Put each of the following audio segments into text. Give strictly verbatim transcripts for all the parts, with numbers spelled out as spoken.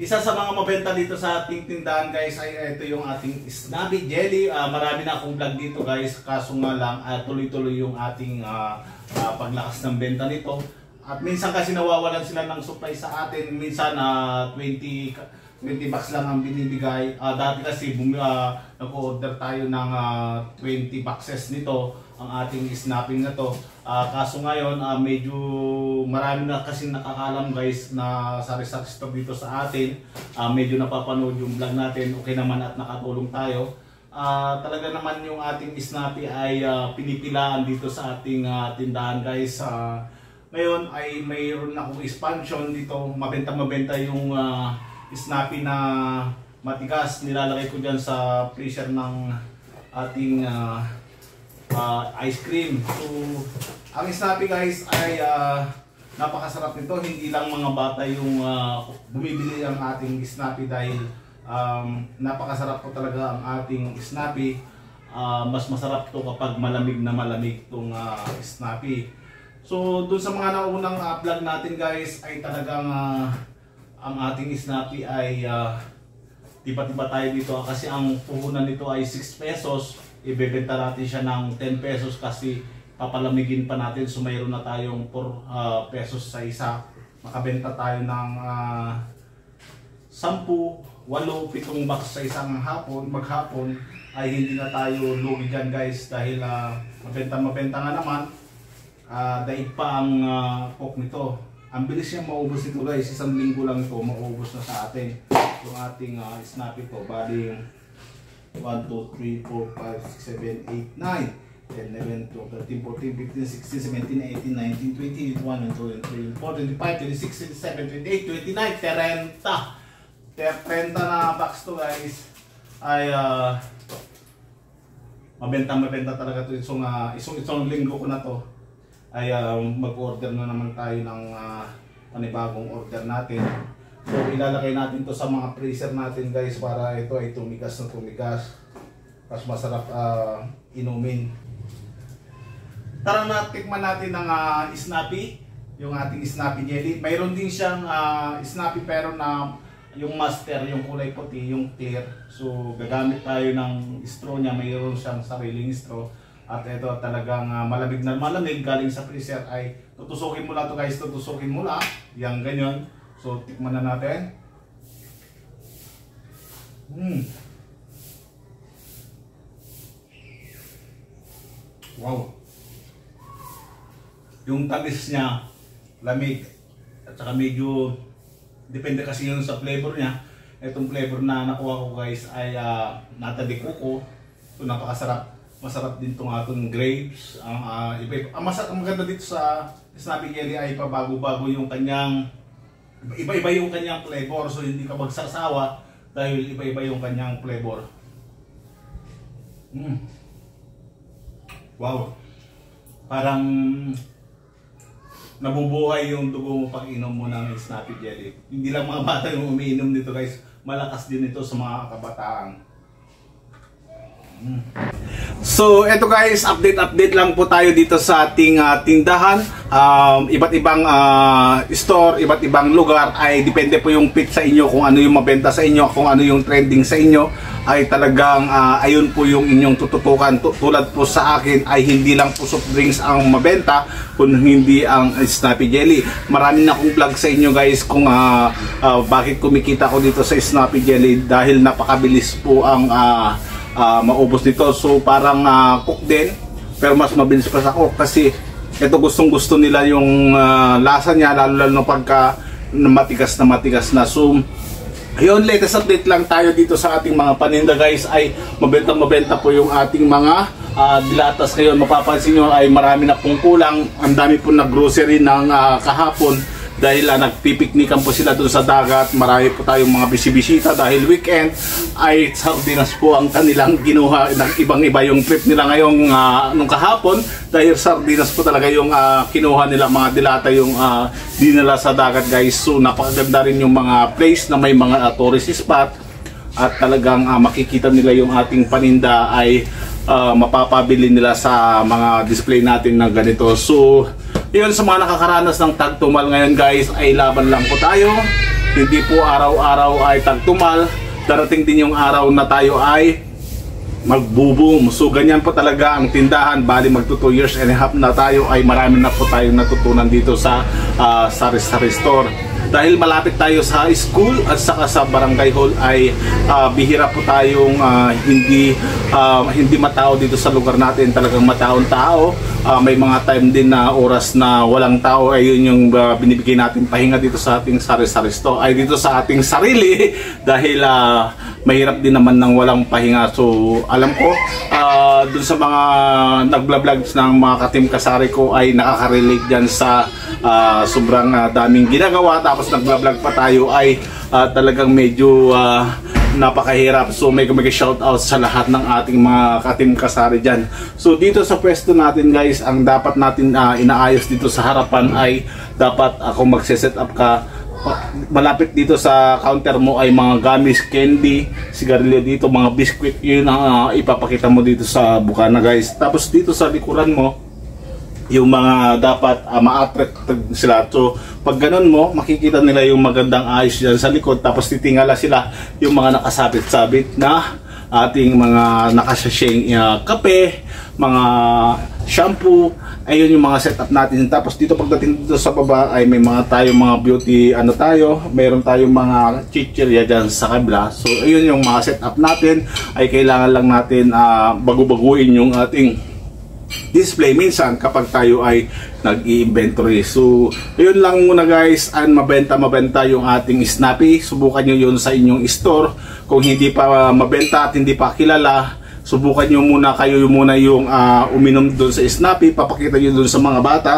isa sa mga mabenta dito sa ating tindahan guys ay ito yung ating Snappy Jelly. Uh, marami na akong vlog dito guys, kaso nga lang uh, tuloy-tuloy yung ating uh, uh, paglakas ng benta nito. At minsan kasi nawawalan sila ng supply sa atin, minsan uh, twenty bucks lang ang binibigay. Uh, dati kasi uh, nag-order tayo ng uh, twenty boxes nito, ang ating snapping na to. Uh, kaso ngayon uh, medyo marami na kasi nakakalam guys na sari-sari store dito sa atin. Uh, medyo napapanood yung vlog natin, okay naman at nakatulong tayo. Uh, talaga naman yung ating Snappy ay uh, pinipilaan dito sa ating uh, tindahan guys. Uh, ngayon ay mayroon akong expansion dito, mabenta-mabenta yung uh, Snappy na matigas. Nilalagay ko dyan sa freezer ng ating uh, Uh, ice cream. So, ang Snappy guys ay uh, napakasarap nito. Hindi lang mga bata yung uh, bumibili ang ating Snappy dahil um, napakasarap po talaga ang ating Snappy. Uh, mas masarap to kapag malamig na malamig itong uh, Snappy. So, dun sa mga naunang uh, vlog natin guys ay talagang uh, ang ating Snappy ay uh, tiba-tiba tayo dito kasi ang puhunan nito ay six pesos. Ibebenta natin siya ng ten pesos kasi papalamigin pa natin, so mayroon na tayong four uh, pesos sa isa. Makabenta tayo ng uh, sampu, walo, pitong box sa isang hapon, maghapon ay hindi na tayo lugi dyan guys dahil uh, mabenta-mabenta nga naman. Uh, daig pa ang uh, coke nito. Ang bilis niya maubos nito guys, isang linggo lang ito maubos na sa atin yung ating uh, Snappy to. Bali one, two, three, four, five, six, seven, eight, nine, ten, eleven, twelve, thirteen, fourteen, fifteen, sixteen, seventeen, eighteen, nineteen, twenty, twenty-one, twenty-two, twenty-four, twenty-five, twenty-six, twenty-seven, twenty-eight, twenty-nine, thirty. thirty na box to guys. Ay uh, mabenta-mabenta talaga to. Isang, uh, isang, isang linggo ko na to. Ay uh, mag-order na naman tayo ng uh, panibagong order natin. So ilalagay natin to sa mga freezer natin guys para ito ay tumigas na tumigas. Mas masarap uh, inumin. Tara na, tikman natin ng uh, Snappy, yung ating Snappy Jelly. Mayroon din siyang uh, Snappy pero na yung master, yung kulay puti, yung clear. So gagamit tayo ng straw niya, mayroon siyang sariling straw. At ito talagang uh, malamig na malamig galing sa freezer ay tutusukin mo lang to guys, tutusukin mo lang. Yang ganyan. So, tikman na natin. Mm. Wow. Yung tamis niya, lamig. At saka medyo, depende kasi yun sa flavor niya. Itong flavor na nakuha ko guys ay uh, nata de coco. So, napakasarap. Masarap din itong atong grapes. Ang, uh, iba, ang, masarap, ang maganda dito sa Snappy Jelly ay pabago-bago yung kanyang iba-iba yung kanyang flavor, so hindi ka magsasawa dahil iba-iba yung kanyang flavor. Mm. Wow. Parang nabubuhay yung dugo mo pag inom mo ng Snappy Jelly. Hindi lang mga bata yung umiinom nito guys, malakas din ito sa mga kabataan. Mm. So eto guys, update update lang po tayo dito sa ating uh, tindahan. Um, iba't ibang uh, store, iba't ibang lugar ay depende po yung fit sa inyo kung ano yung mabenta sa inyo, kung ano yung trending sa inyo ay talagang uh, ayun po yung inyong tututukan. Tulad po sa akin ay hindi lang po soft drinks ang mabenta kung hindi ang Snappy Jelly. Marami na akong vlog sa inyo guys kung uh, uh, bakit kumikita ko dito sa Snappy Jelly dahil napakabilis po ang uh, Uh, maubos nito. So parang uh, cook din pero mas mabilis pa sa cook kasi ito gustong gusto nila yung uh, lasa niya, lalo lalo pagka matigas na matigas na. So ayun, latest update lang tayo dito sa ating mga paninda guys ay mabenta mabenta po yung ating mga uh, dilatas ngayon. Mapapansin nyo ay marami na pong kulang. Ang dami po na grocery ng uh, kahapon dahil uh, nagpipiknikan po sila doon sa dagat. Marami po tayong mga bisibisita dahil weekend ay sardinas po ang kanilang ginuha. Ibang-iba yung trip nila ngayong uh, nung kahapon dahil sardinas po talaga yung uh, kinuha nila, mga dilata yung uh, dinala sa dagat guys. So napakaganda rin yung mga place na may mga uh, tourist spot at talagang uh, makikita nila yung ating paninda ay uh, mapapabili nila sa mga display natin na ganito. So yun, sa mga nakakaranas ng tagtumal ngayon guys ay laban lang po tayo. hindi po araw-araw ay tagtumal. Darating din yung araw na tayo ay magbo-boom. So ganyan po talaga ang tindahan. Bali magto two years and a half na tayo, ay marami na po tayong natutunan dito sa uh, sari-sari store. Dahil malapit tayo sa school at saka sa barangay hall, ay uh, bihira po tayong uh, hindi uh, hindi matao dito sa lugar natin. Talagang mataong tao. Uh, may mga time din na oras na walang tao, ay yun yung uh, binibigay natin pahinga dito sa ating sari-sari store, ay dito sa ating sarili. Dahil uh, mahirap din naman ng walang pahinga. So alam ko uh, dun sa mga nagblablogs ng mga ka-Team Kasari ko ay nakaka-relate dyan sa uh, sobrang uh, daming ginagawa, tapos nagblablag pa tayo, ay uh, talagang medyo uh, napakahirap. So may kumag shout out sa lahat ng ating mga ka-Team Kasari dyan. So dito sa pwesto natin guys, ang dapat natin uh, inaayos dito sa harapan ay dapat ako uh, magse-set up ka. Malapit dito sa counter mo ay mga gummies, candy, sigarilyo dito, mga biscuit, yun ang uh, ipapakita mo dito sa bukana guys. Tapos dito sa likuran mo, yung mga dapat uh, ma-attract sila. So pag ganun mo, makikita nila yung magandang ayos dyan sa likod. Tapos titingala sila yung mga nakasabit-sabit na ating mga nakasasheng uh, kape, mga shampoo. Ayun yung mga setup natin. Tapos dito pagdating dito sa baba ay may mga tayo mga beauty ano tayo, meron tayong mga chichirya dyan sa kabila. So ayun yung mga setup natin. Ay kailangan lang natin uh, bago-baguin yung ating display minsan kapag tayo ay nag-i-inventory. So ayun lang muna guys. Ang mabenta mabenta yung ating Snappy. Subukan nyo yun sa inyong store. Kung hindi pa mabenta at hindi pa kilala, subukan nyo muna kayo yung muna yung uh, uminom doon sa Snappy. Papakita nyo doon sa mga bata,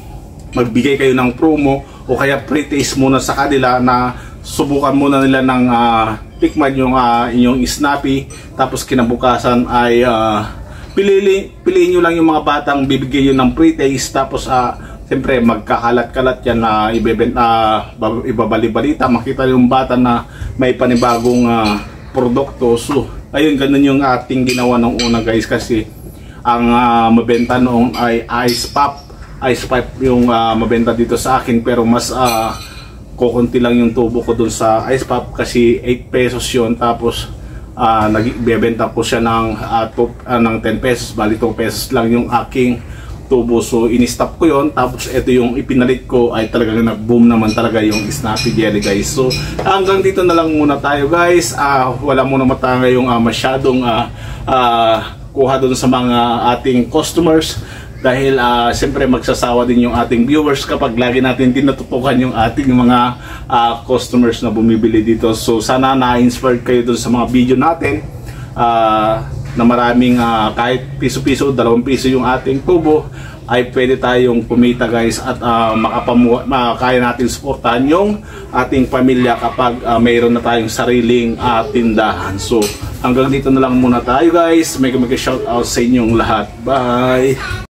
magbigay kayo ng promo o kaya pre-taste muna sa kanila, na subukan muna nila ng uh, tikman yung uh, inyong Snappy. Tapos kinabukasan ay uh, Pilili, piliin nyo lang yung mga batang bibigyan nyo ng pre-taste. Tapos uh, siyempre magkakalat-kalat yan na uh, ibebenta, uh, ibabali-balita. Makita yung bata na may panibagong uh, produkto. So ayun, ganun yung ating ginawa nung una guys. Kasi ang uh, mabenta noong ay ice pop. Ice pop yung uh, mabenta dito sa akin. Pero mas uh, kukunti lang yung tubo ko dun sa ice pop. Kasi eight pesos yun. Tapos Uh, nagbebenta ko siya ng, uh, to, uh, ng ten pesos, bali two pesos lang yung aking tubo. So in-stop ko yon. Tapos ito yung ipinalit ko, ay talagang nag-boom naman talaga yung Snappy Jelly guys. So hanggang dito na lang muna tayo guys. uh, Wala muna matanga yung uh, masyadong uh, uh, kuha doon sa mga ating customers. Dahil uh, siyempre magsasawa din yung ating viewers kapag lagi natin din natutukan yung ating mga uh, customers na bumibili dito. So sana na-inspired kayo dun sa mga video natin, uh, na maraming uh, kahit piso-piso, dalawang piso yung ating tubo, ay pwede tayong kumita guys. At uh, makapamu makakaya natin supportahan yung ating pamilya kapag uh, mayroon na tayong sariling uh, tindahan. So hanggang dito na lang muna tayo guys. Mega mega shout out sa inyong lahat. Bye!